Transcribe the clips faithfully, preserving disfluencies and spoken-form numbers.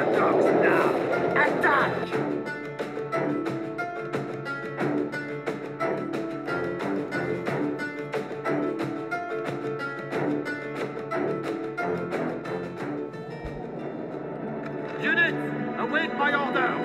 dogs now! Attack! Units, await my orders!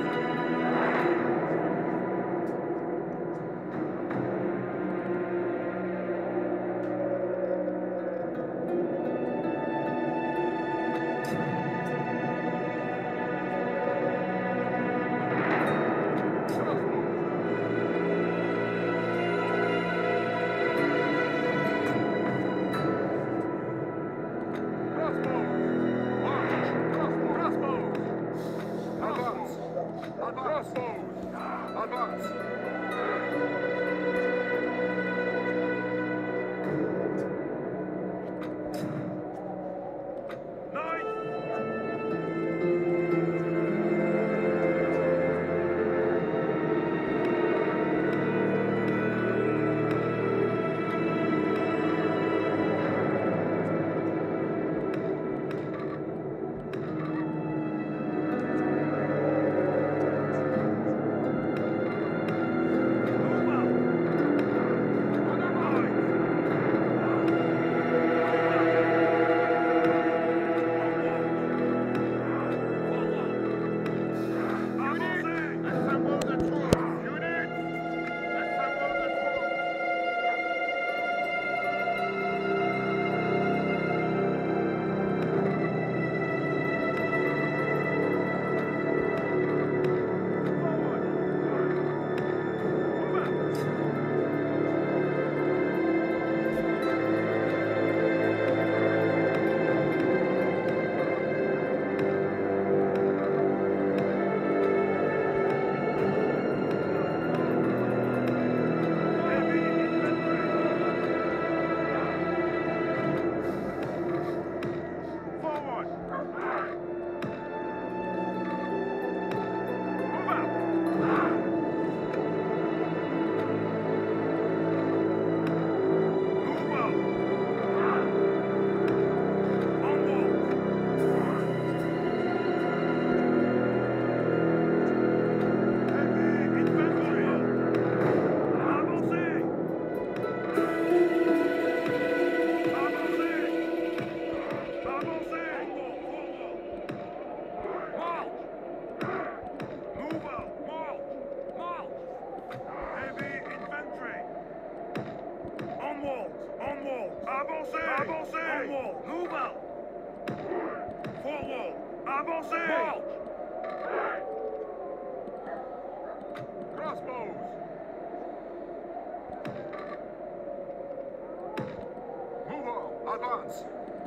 Advance!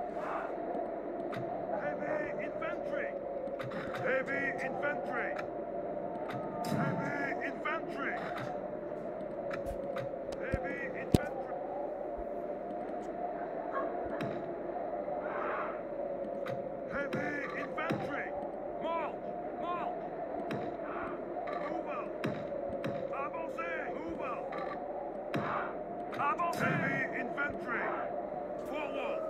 Heavy infantry! Heavy infantry! Heavy infantry! Heavy infantry! Heavy infantry! March! March! Move out! Avancez! Move out! Avancez! Heavy infantry! Forward!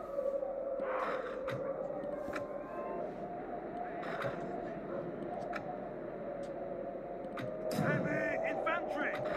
Heavy infantry!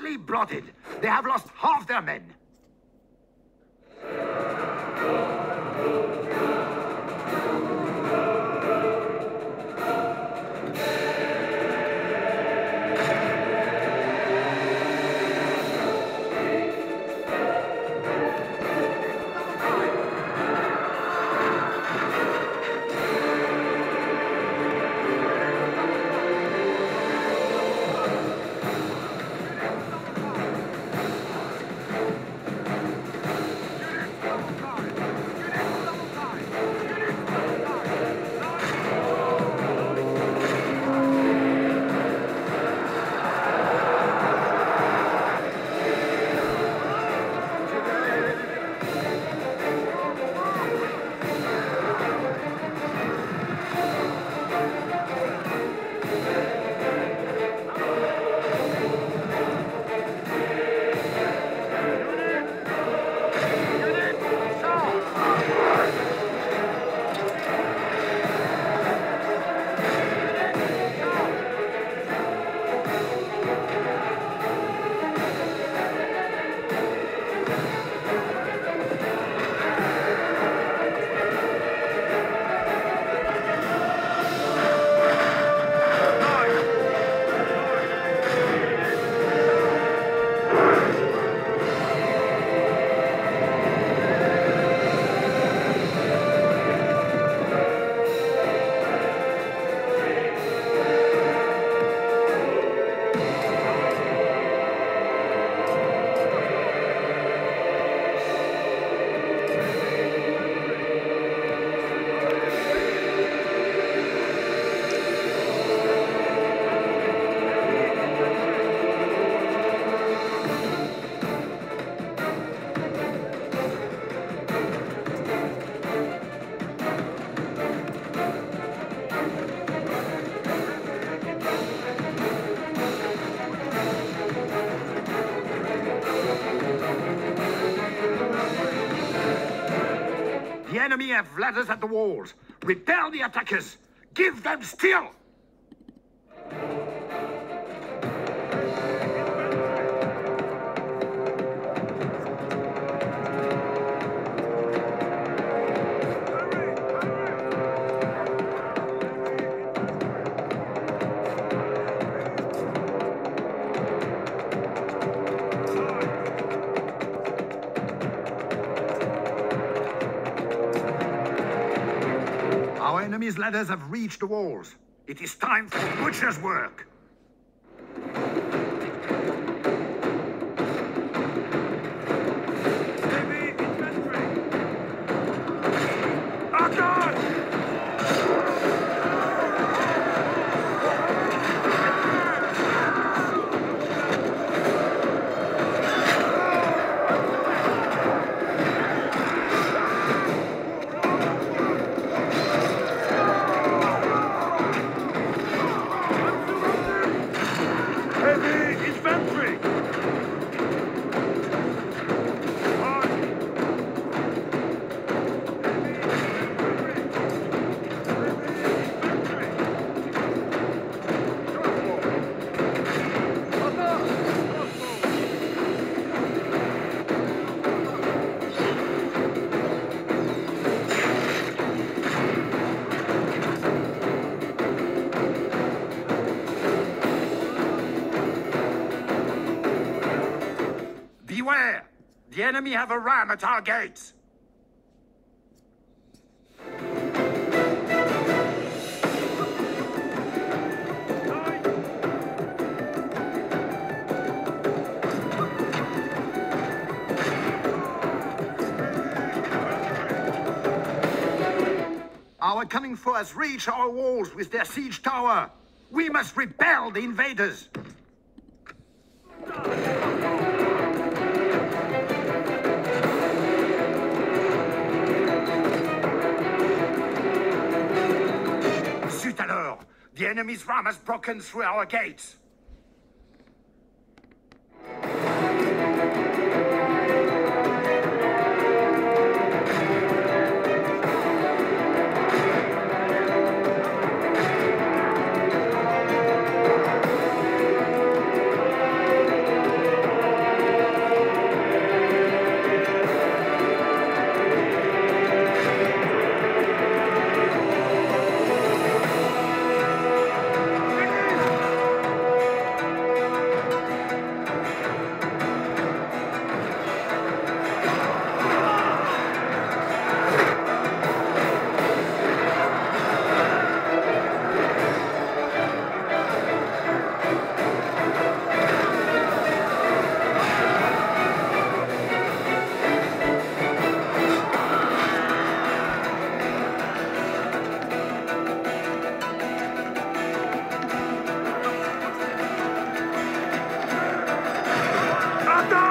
badly blooded. They have lost half their men. The enemy have ladders at the walls. Repel the attackers. Give them steel. Our enemy's ladders have reached the walls. It is time for butcher's work. Heavy infantry! Our guard! Heavy infantry! March! Beware! The enemy have a ram at our gates. Our cunning foe has reached our walls with their siege tower. We must repel the invaders. Zut alors! The enemy's ram has broken through our gates.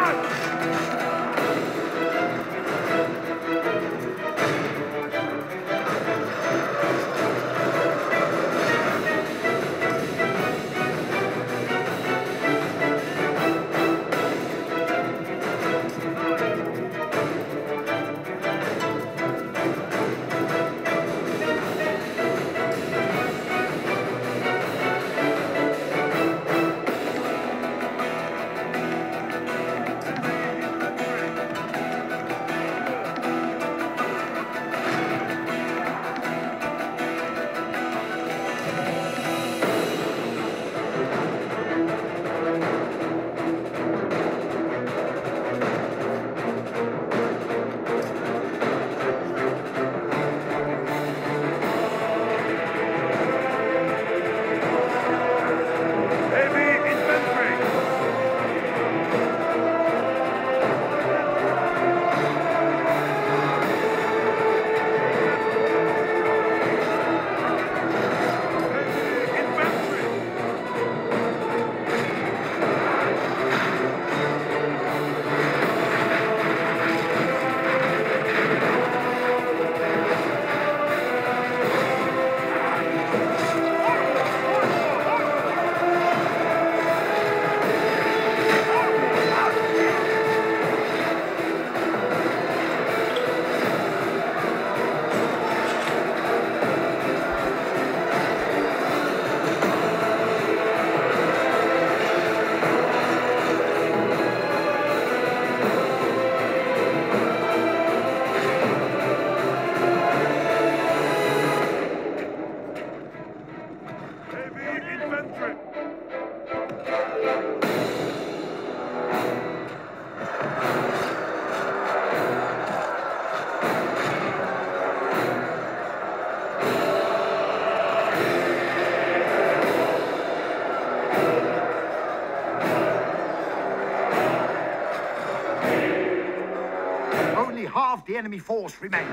Only half the enemy force remains.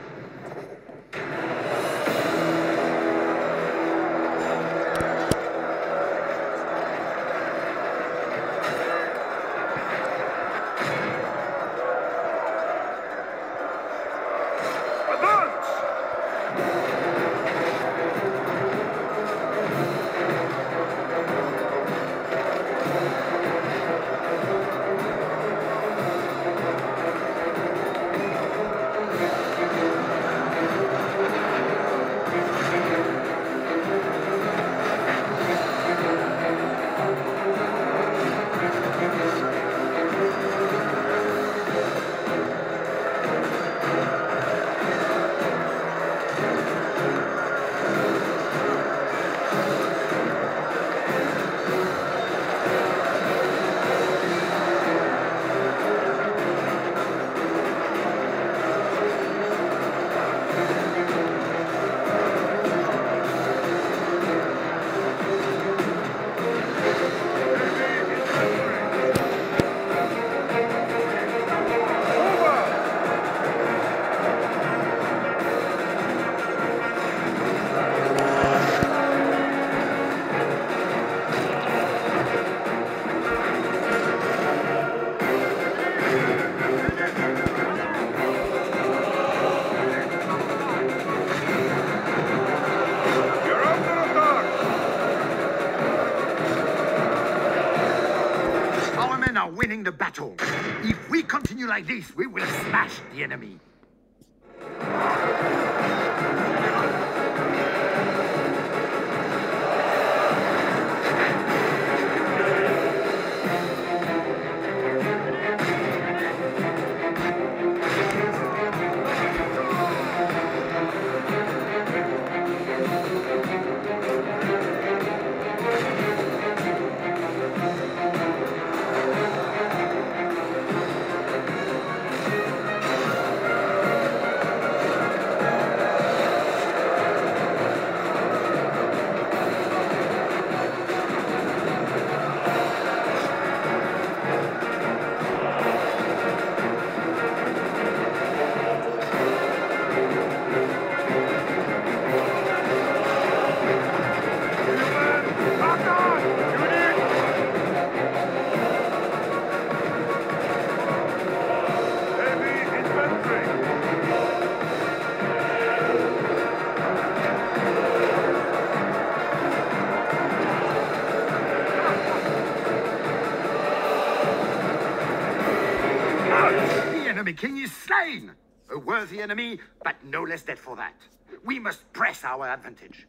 Winning the battle. If we continue like this, we will smash the enemy. enemy king is slain! A worthy enemy, but no less dead for that. We must press our advantage.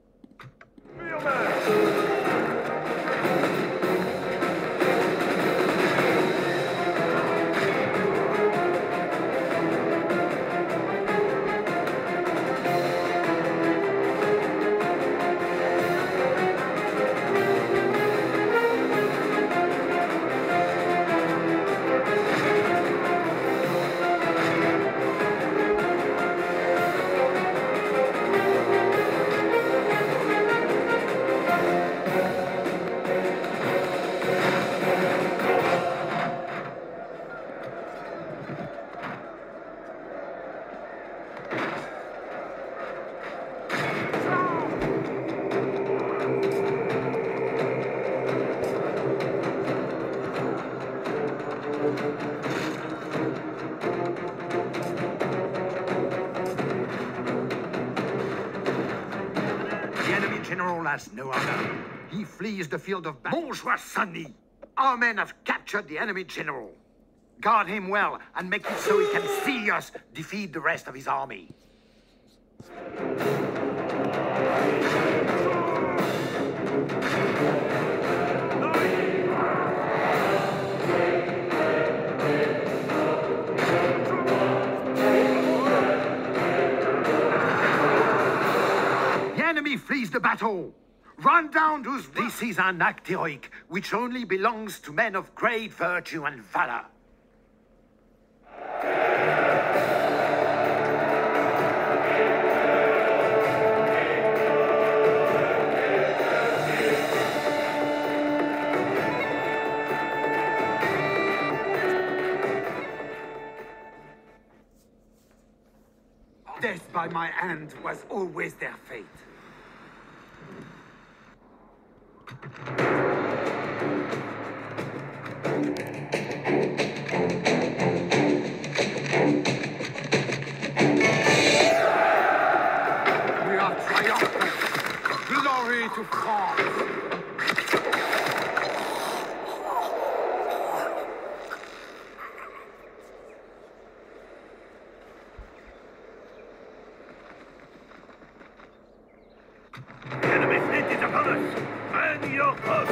General has no honor. He flees the field of battle. Bonjour, Sonny. Our men have captured the enemy general. Guard him well and make it so he can see us defeat the rest of his army. Flees the battle. Run down those... This is an act heroic, which only belongs to men of great virtue and valor. Death by my hand was always their fate. We are triumphant. Glory to France. Enemy fleet is upon us! Man your post!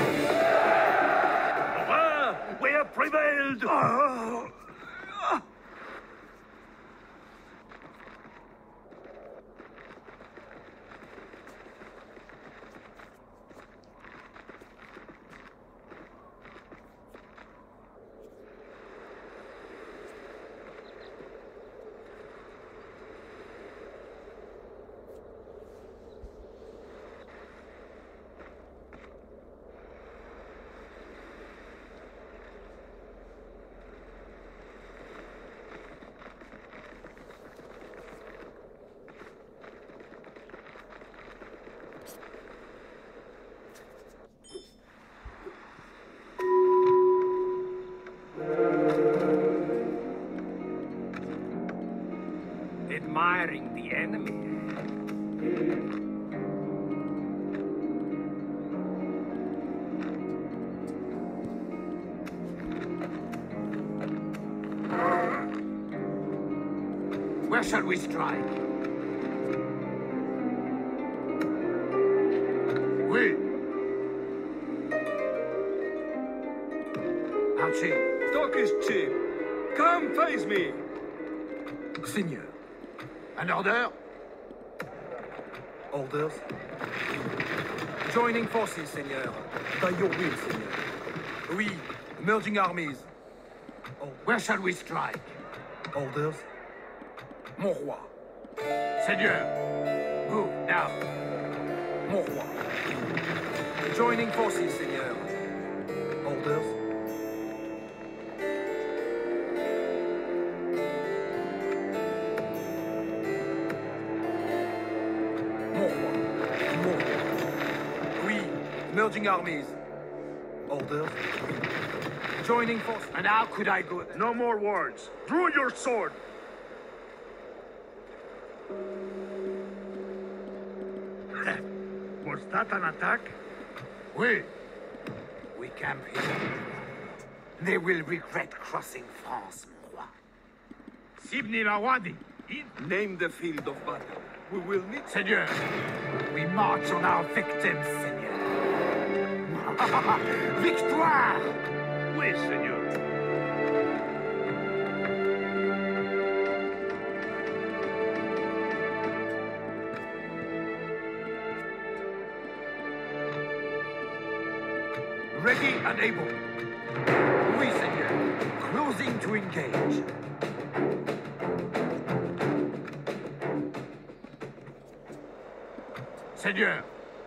Hurrah! We have prevailed! Oh. Admiring the enemy. Where shall we strike? We. Archie. Talk is cheap. Come face me. Seigneur. An order? Orders? Joining forces, Seigneur. By your will, Seigneur. Oui, merging armies. Oh, where shall we strike? Orders? Mon roi. Seigneur. Move, now. Mon roi. Joining forces, Seigneur. Orders? Merging armies. Orders. Joining forces. And how could I go there? No more words. Draw your sword. Was that an attack? Oui. We camp here. They will regret crossing France, mon roi. Sibni Lawadi. Name the field of battle. We will meet. Seigneur, we march on our victims, Seigneur. Victoire! Oui, Seigneur. Ready and able. Oui, Seigneur. Closing to engage. Seigneur.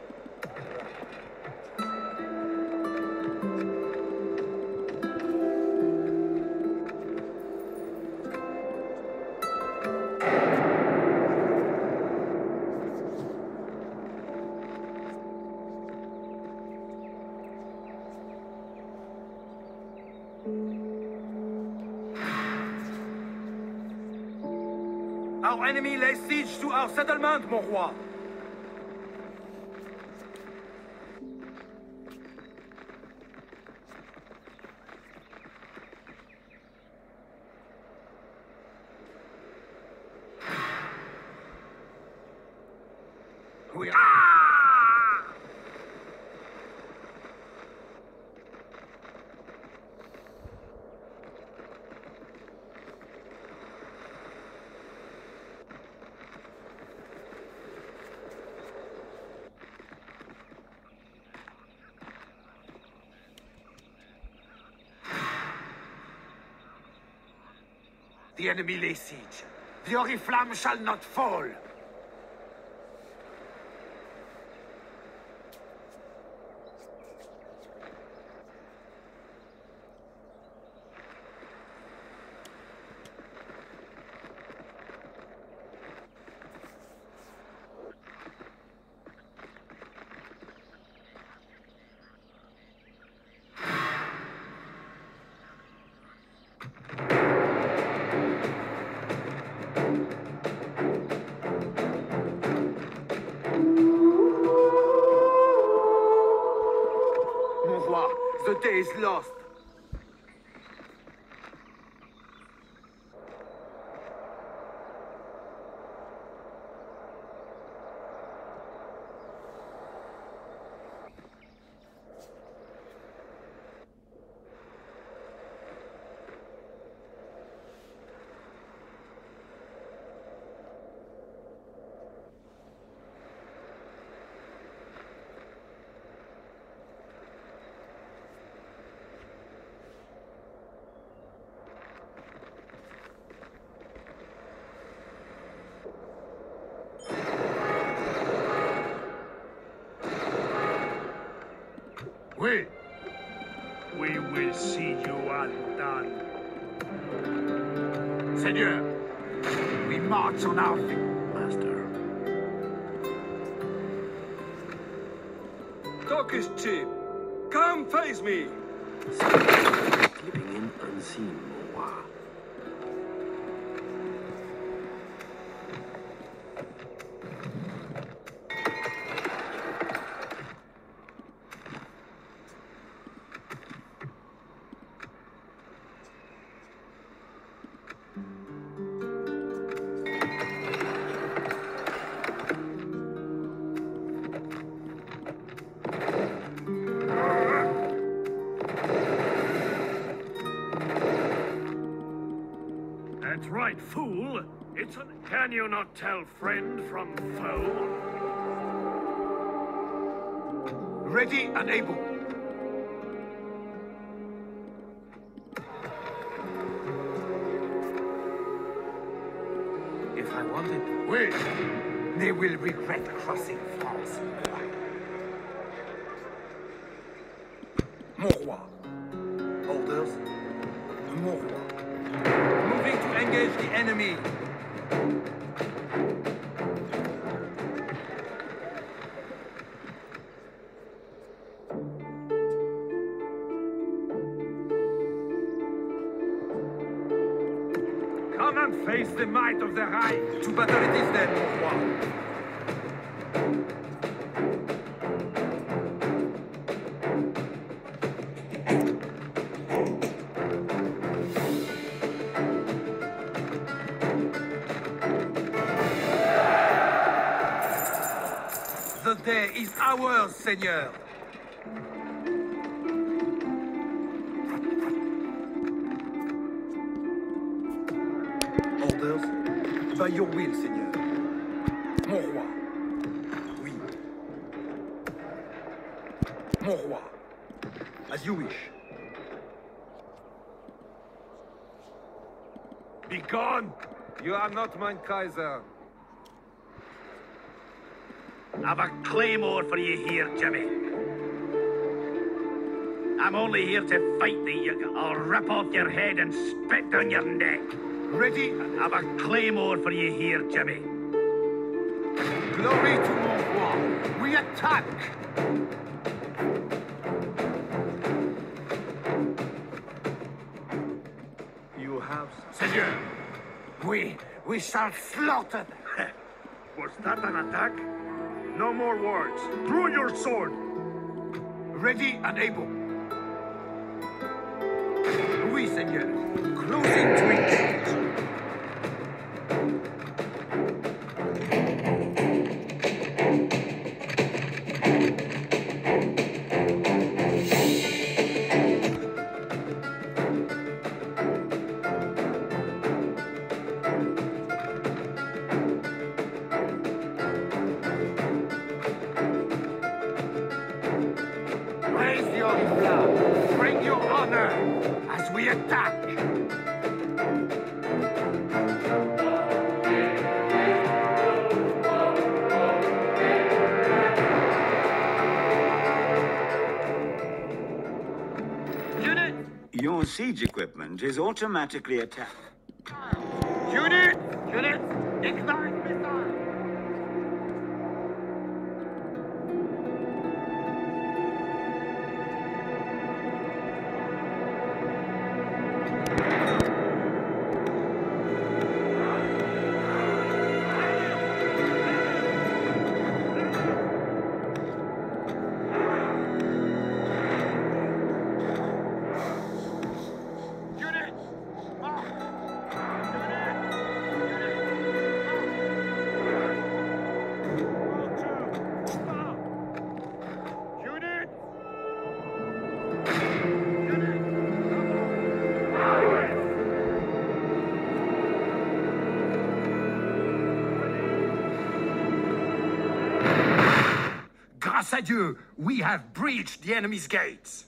Our enemy lays siege to our settlement, mon roi. We are... The enemy lays siege. The Oriflamme shall not fall. The day is lost. Oui. We will see you undone. Seigneur, we march on our feet. Master. Talk is cheap. Come face me. Slipping in unseen, mon roi. That's right, fool. It's an... Can you not tell friend from foe? Ready and able. If I wanted to win, they will regret crossing France. Mon roi. Orders. Mon roi. Moving to engage the enemy. Come and face the might of the Reich. To battle it is then, mon roi. day is ours, Seigneur. Orders? By your will, Seigneur. Mon roi. Oui. Mon roi. As you wish. Be gone! You are not mein Kaiser. I've a claymore for you here, Jimmy. I'm only here to fight thee. You- I'll rip off your head and spit down your neck. Ready? I've a claymore for you here, Jimmy. Glory to mon roi. We attack! You have... Seigneur, We, we shall slaughter them. was that an attack? No more words. Draw your sword. Ready and able. Oui, Seigneur. Closing to engage. Raise your flag. Bring your honor as we attack. Unit! Your siege equipment is automatically attacked. Unit! Unit! Ignite missile! Unit! March! Unit! Grâce à Dieu, we have breached the enemy's gates.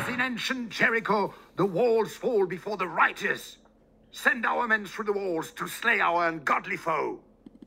in ancient Jericho, the walls fall before the righteous. Send our men through the walls to slay our ungodly foe.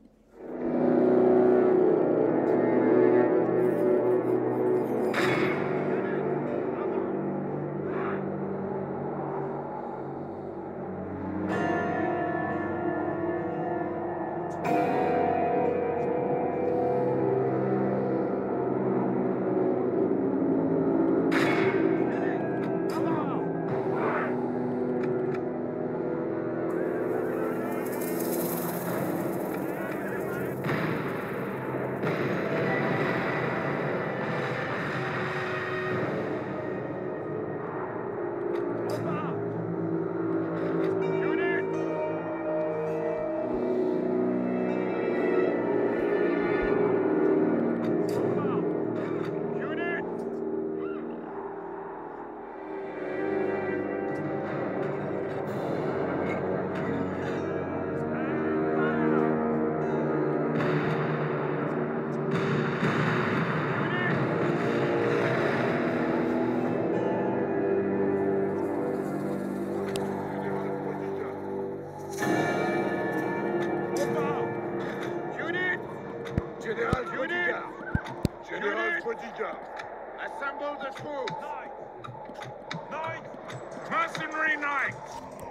General's bodyguard. General's bodyguard. Assemble the troops. Knights. Knights. Mercenary knights.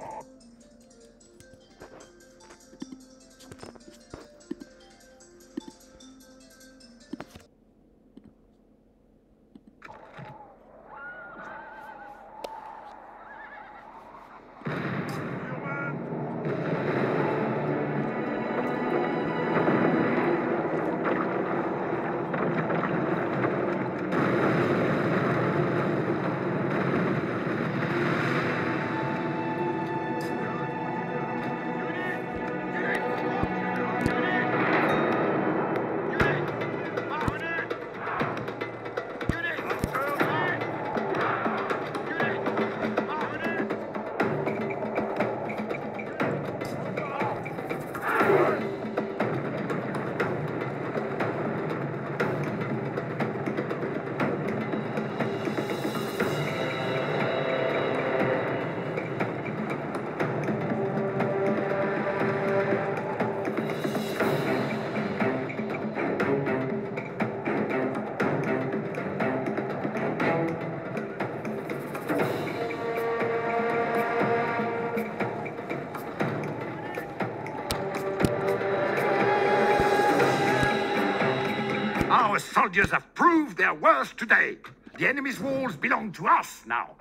Our soldiers have proved their worth today. The enemy's walls belong to us now.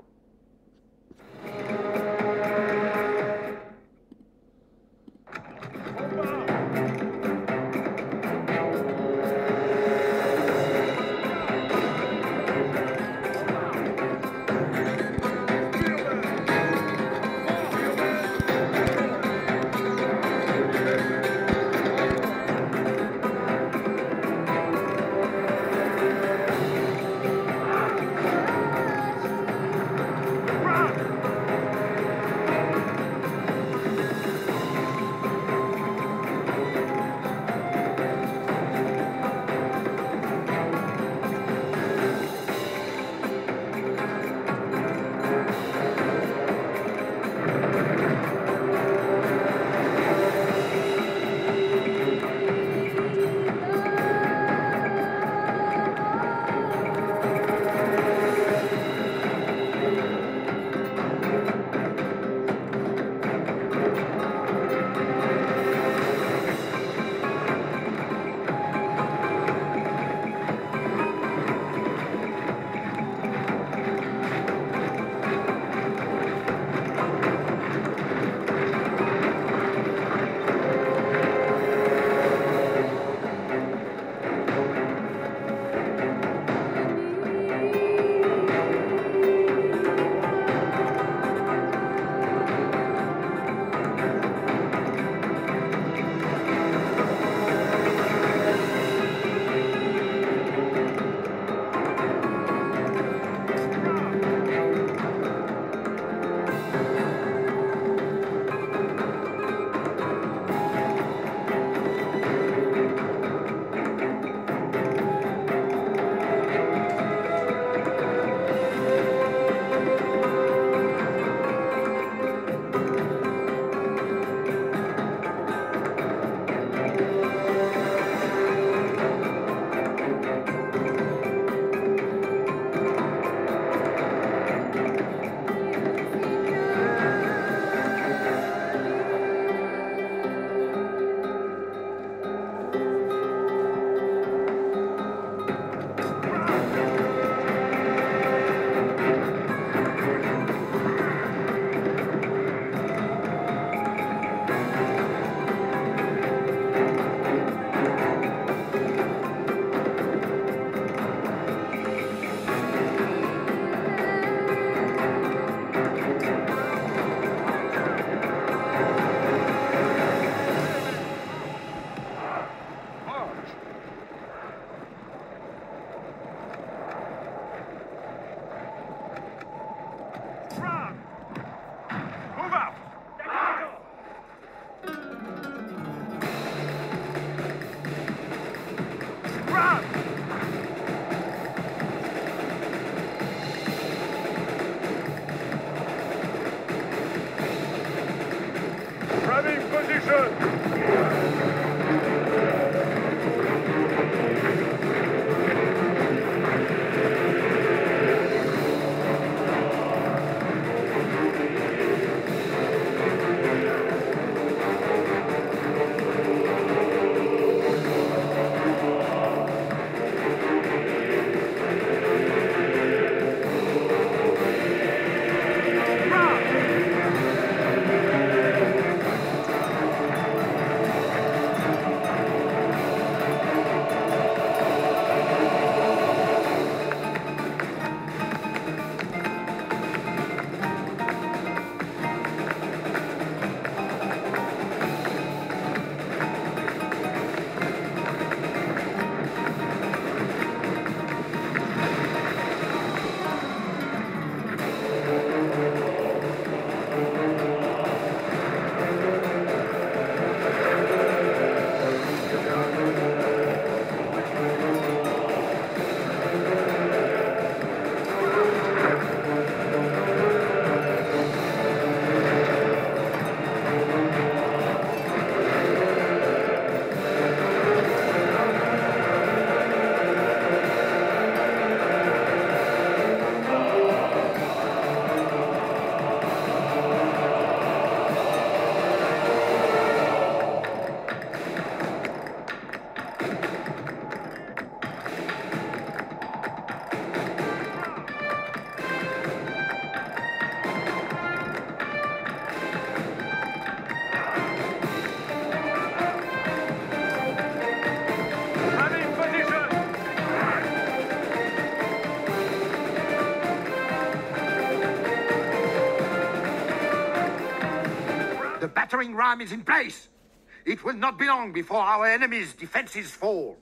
The battering ram is in place. It will not be long before our enemy's defenses fall.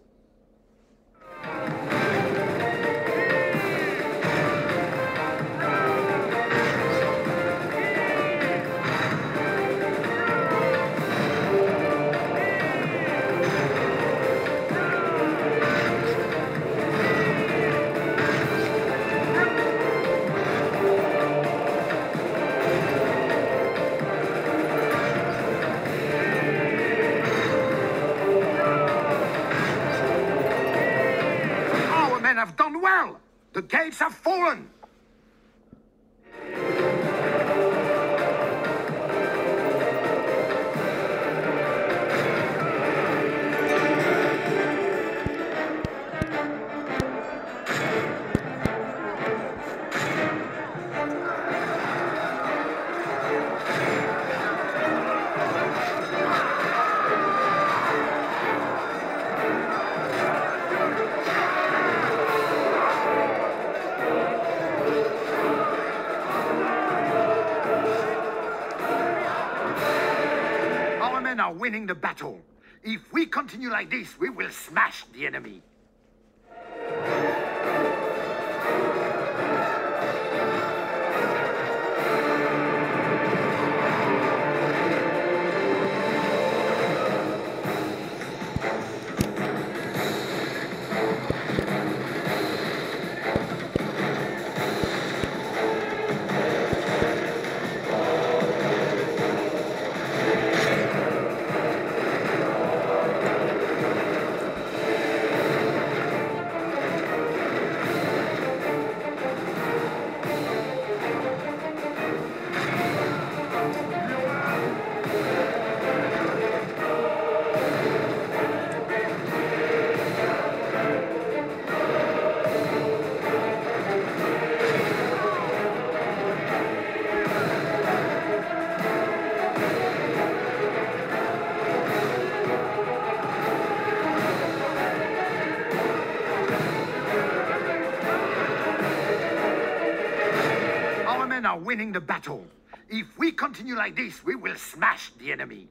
Have done well. The gates have fallen. Are winning the battle. If we continue like this, we will smash the enemy. Are winning the battle. If we continue like this, we will smash the enemy.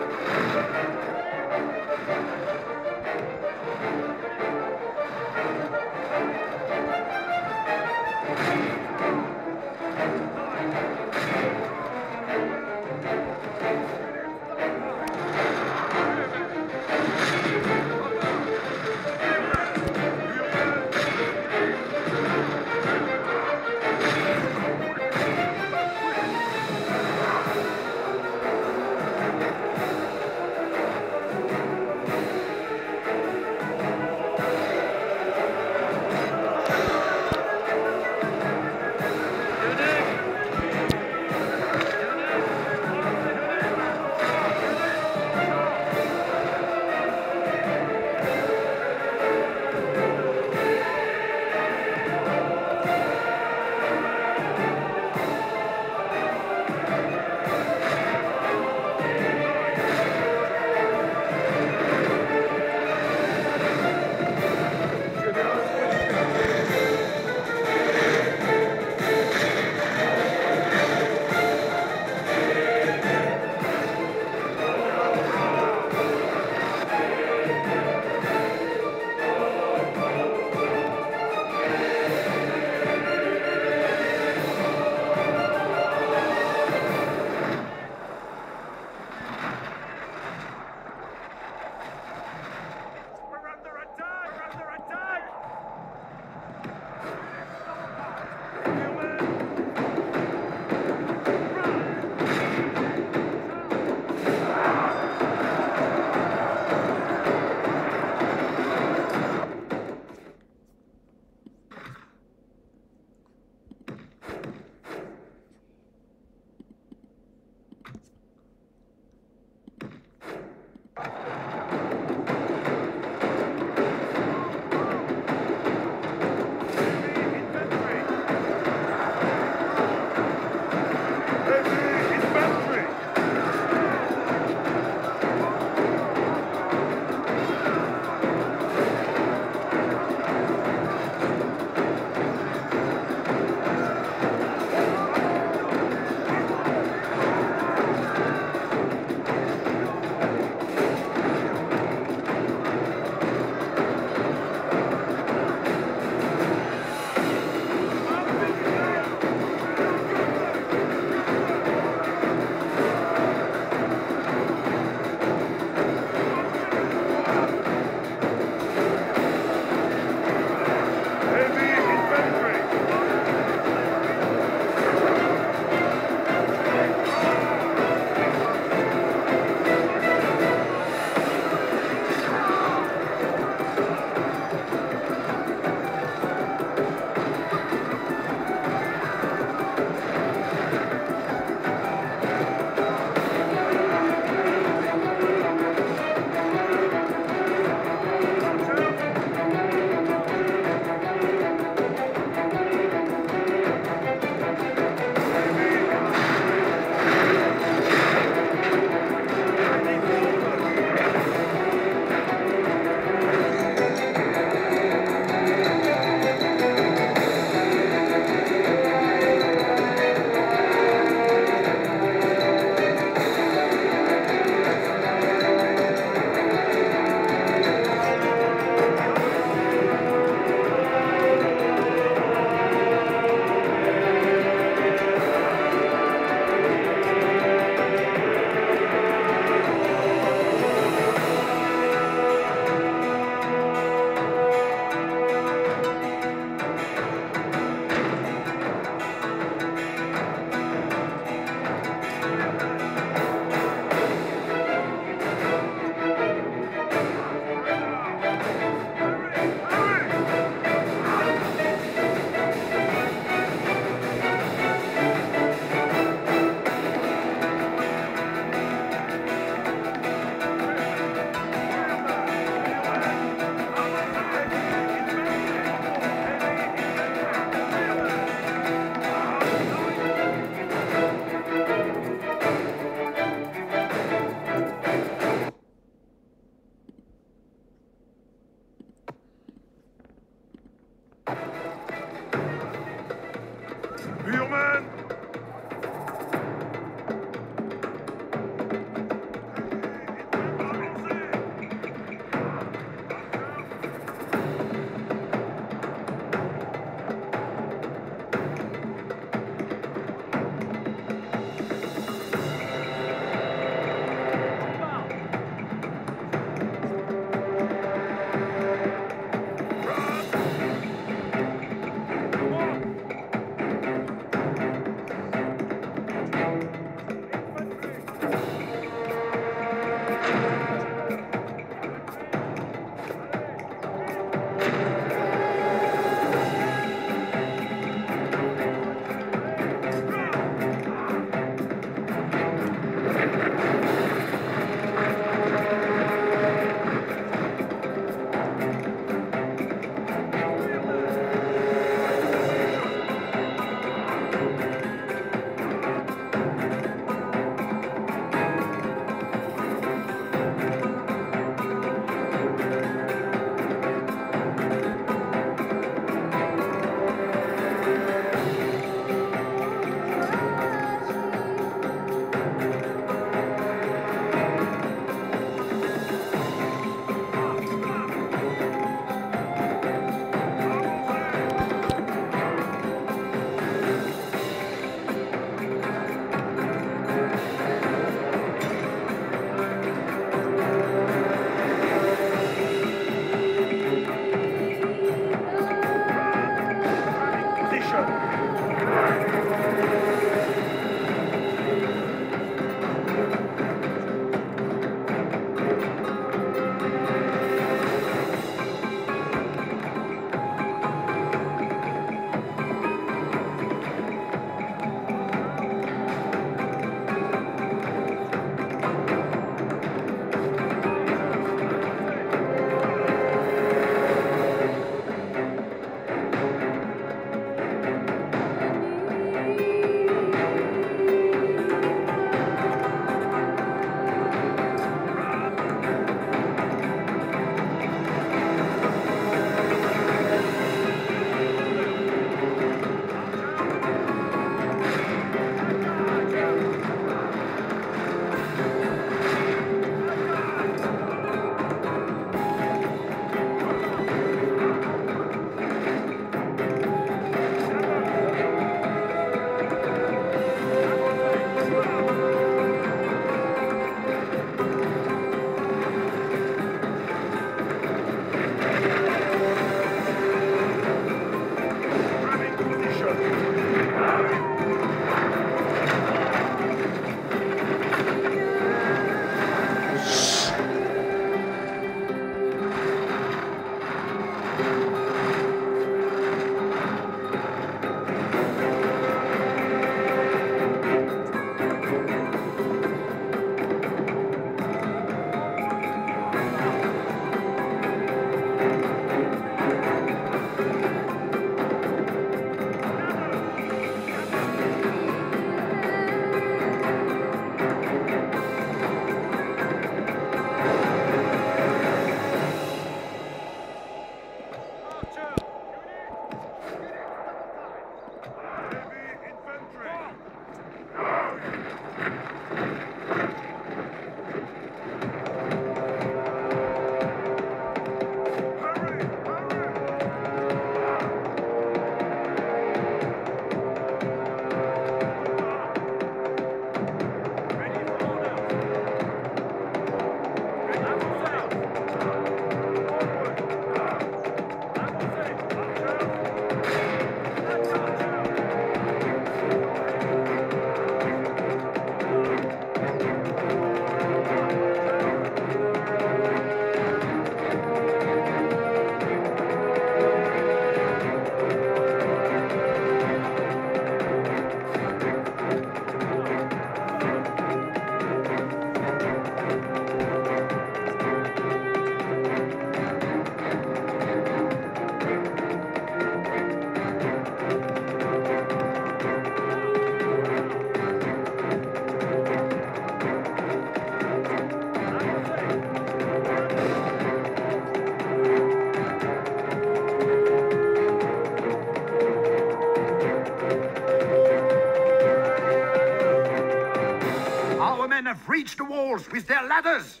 have reached the walls with their ladders.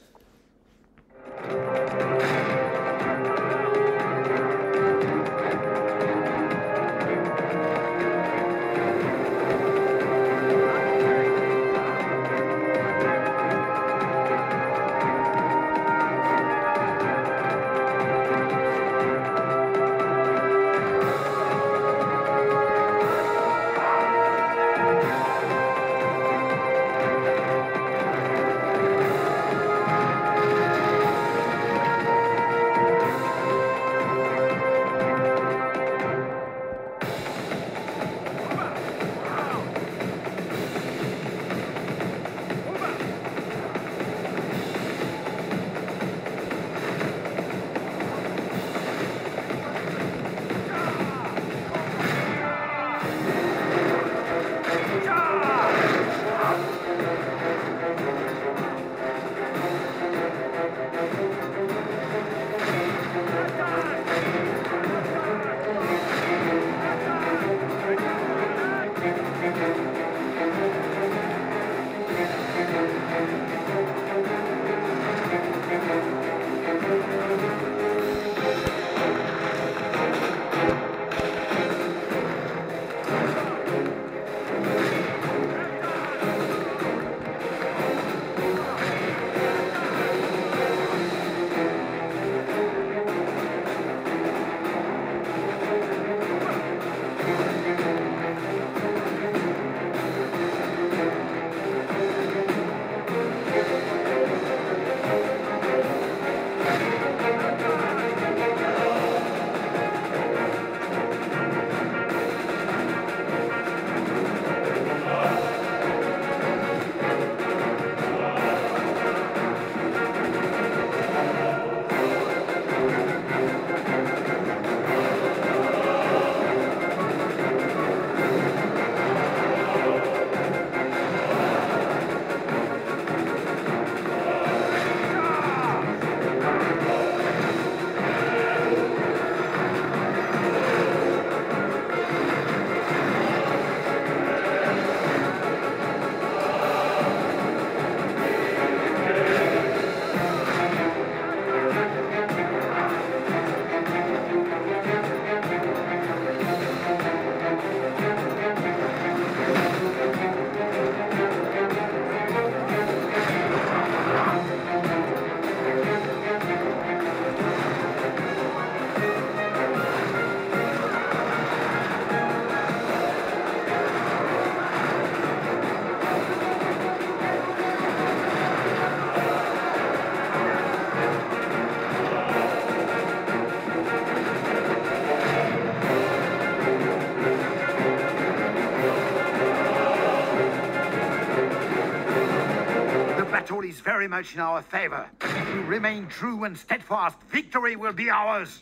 very much in our favor. If we remain true and steadfast, victory will be ours.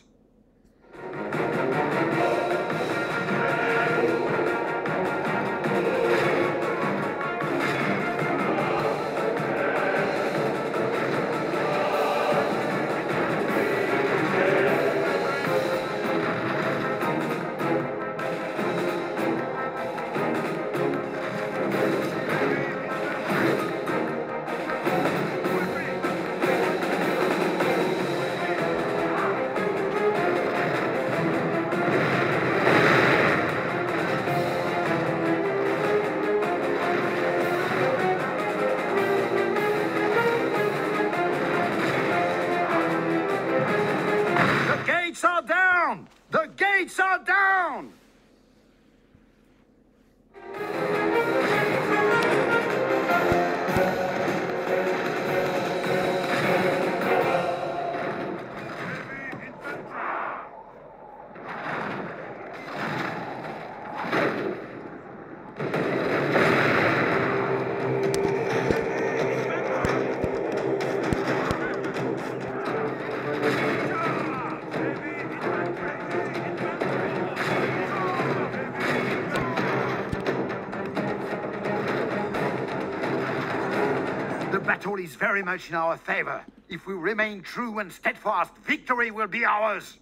Gates are down! The gates are down! The battle is very much in our favor. If we remain true and steadfast, victory will be ours.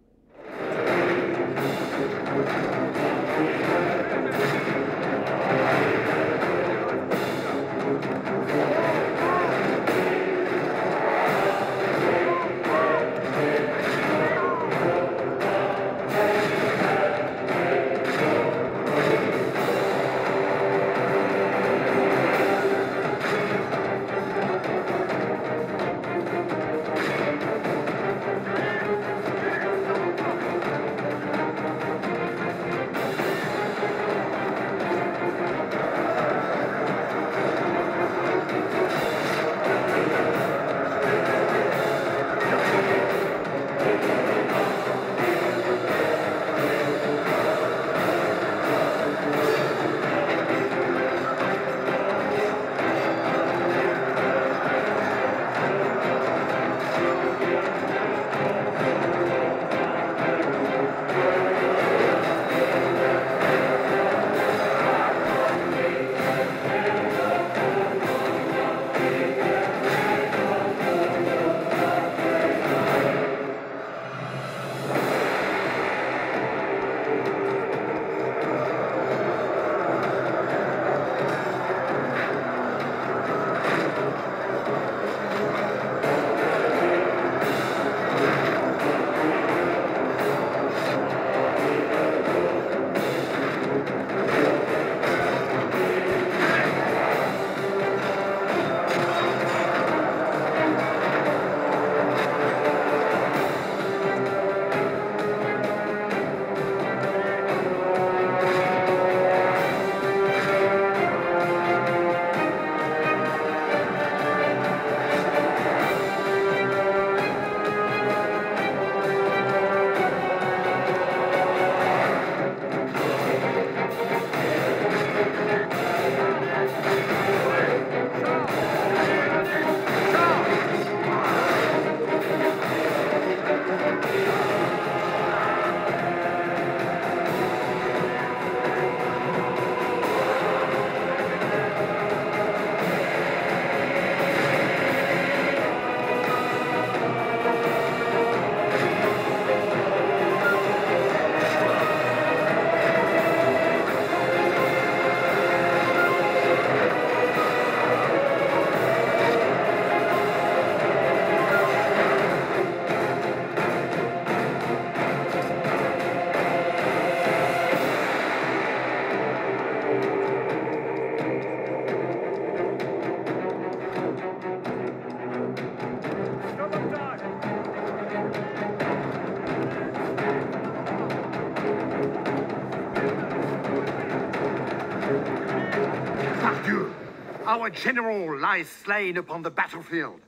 Pardieu! Our general lies slain upon the battlefield.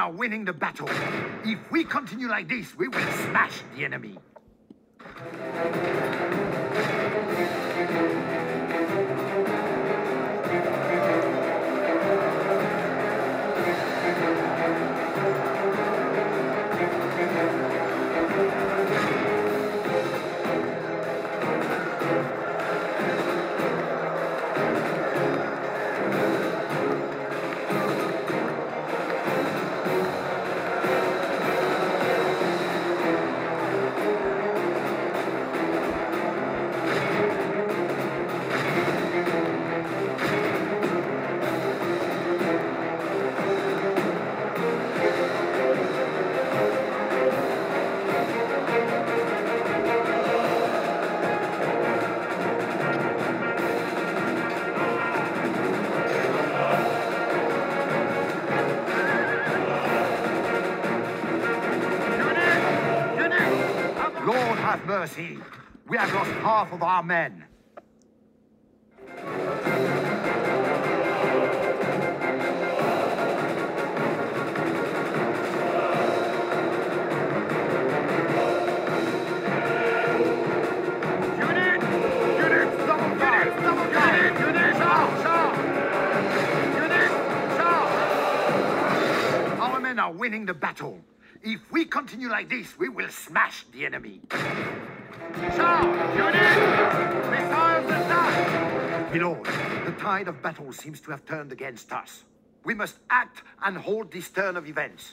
are winning the battle. If we continue like this, we will smash the enemy. Lord have mercy. We have lost half of our men. Unit! Unit! Double guard! Double guard! Unit! Charge! Charge! Unit! Charge! Our men are winning the battle. If we continue like this, we will smash the enemy. Charge! Unit! Missiles attack! Below, the tide of battle seems to have turned against us. We must act and hold this turn of events.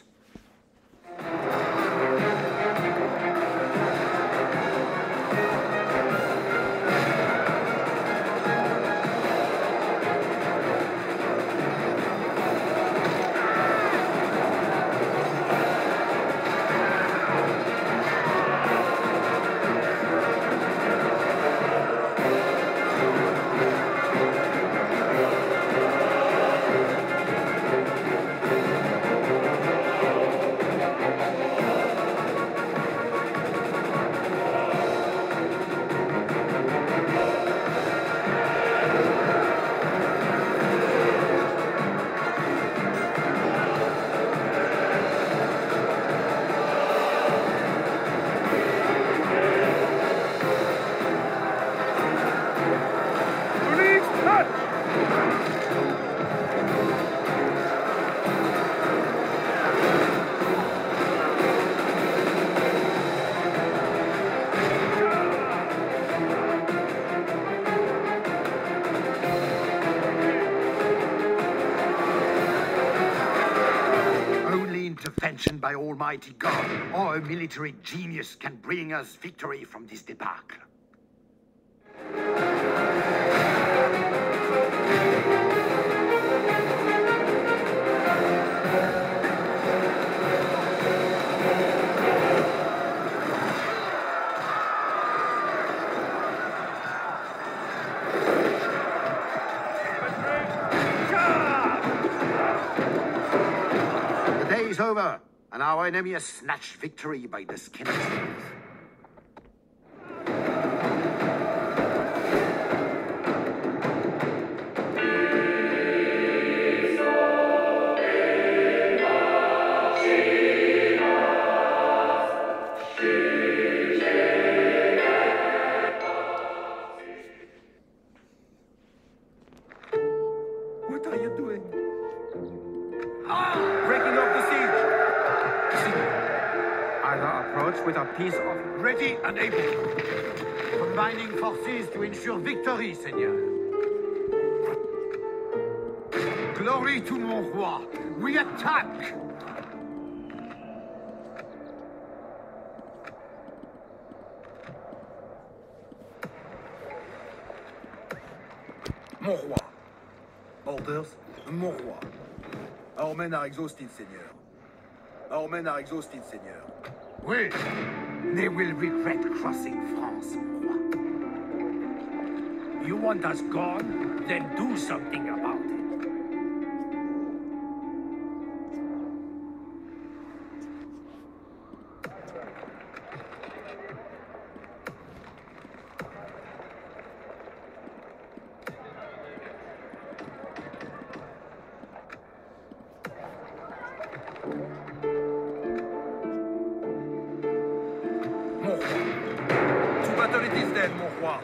Intervention by Almighty God or a military genius can bring us victory from this debacle. Is over, and our enemy has snatched victory by the skin of his teeth. What are you doing? Ah! Breaking up the siege! Either approach with a piece of... Ready and able. Combining forces to ensure victory, Seigneur. Glory to mon roi. We attack! Mon roi. Orders, mon roi. Our men are exhausted, Seigneur. Our men are exhausted, Seigneur. Oui. They will regret crossing France, mon roi. You want us gone? Then do something about it. Thank you. mon roi. To battle it is then, mon roi.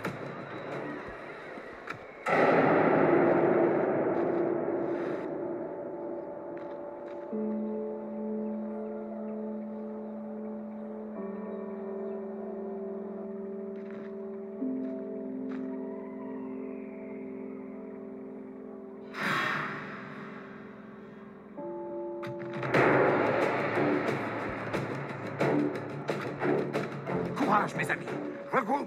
Courage, mes amis. Regroupe.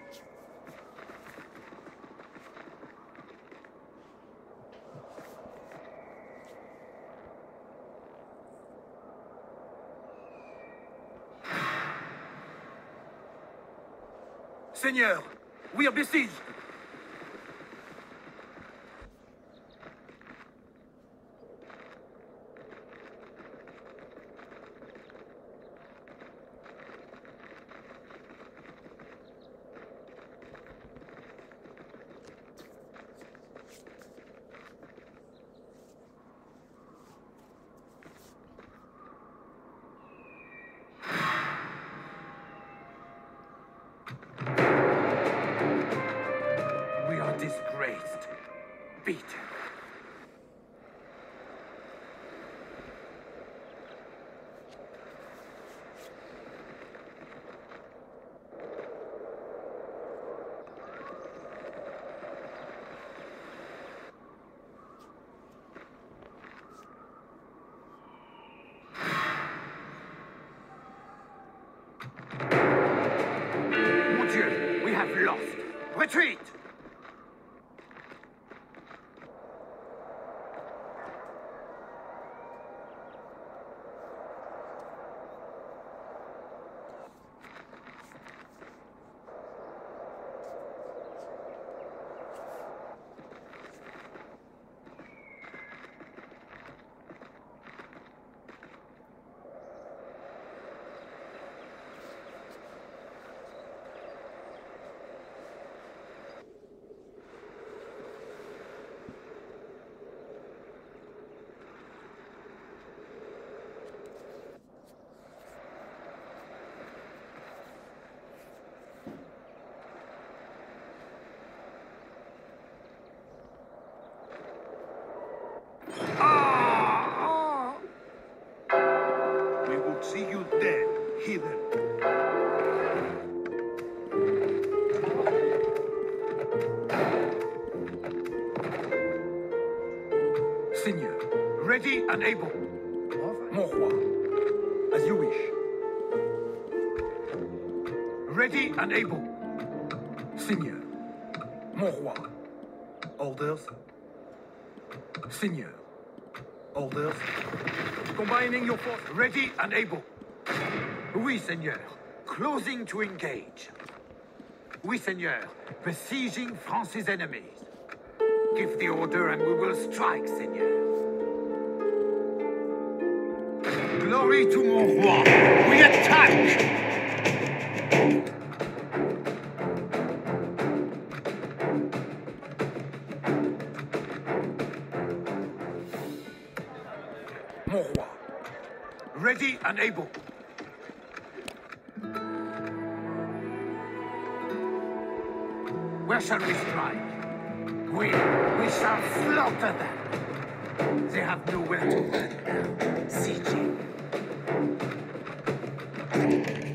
Seigneur, we are besieged. We are disgraced, beaten. Mon Dieu, we have lost. Retreat! We will see you dead, heathen. Seigneur, ready and able. Mon roi, as you wish. Ready and able. Seigneur, mon roi. Orders. Seigneur, orders. Combining your force. Ready and able. Oui, Seigneur. Closing to engage. Oui, Seigneur. Besieging France's enemies. Give the order and we will strike, Seigneur. Glory to mon roi. We attack! Mon roi. Ready and able. Where shall we strike? We, we shall slaughter them. They have nowhere to run now. Sieging.